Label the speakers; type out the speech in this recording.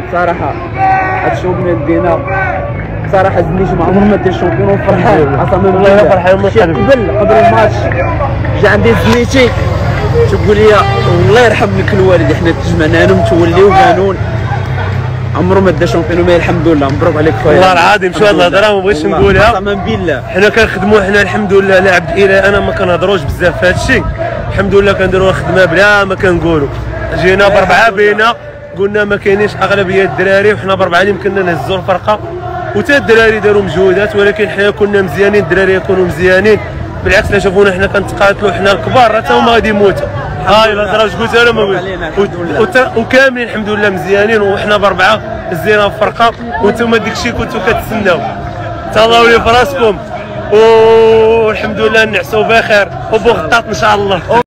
Speaker 1: صراحه هاد الشامبيون دينا صراحه زنيت ما عمر ما دير شامبيون وفرحان قسما بالله
Speaker 2: فرحان من قلبي.
Speaker 1: قبل الماتش جا عندي زميتي تقول لي الله يرحم لك الوالد حنا تجمعنا انا متوليو قانون عمره ما دا شامبيون. الحمد لله مبروك عليك خويا
Speaker 2: والله العظيم شو الهضره ما بغيتش نقولها
Speaker 1: قسما بالله.
Speaker 2: حنا كنخدموا حنا الحمد لله على عبد الاله. انا ما كنهضروش بزاف في هذا الشيء الحمد لله كنديروا الخدمه بلا ما كنقولوا. جينا بربعه بينا قلنا ما كاينينش اغلبيه الدراري وحنا بربعه اللي يمكننا نهزوا الفرقه وتا الدراري داروا مجهودات ولكن حنا كنا مزيانين الدراري يكونوا مزيانين. بالعكس لا شافونا حنا كنتقاتلوا حنا الكبار حتى هما غادي يموتوا. هاي الهضره واش قلت انا ما قلت وكاملين الحمد لله مزيانين وحنا بربعه هزينا الفرقه وانتم داكشي كنتو كتسناو. تهلاو لي فراسكم والحمد لله نعسوا بخير وبوغطاط ان شاء الله.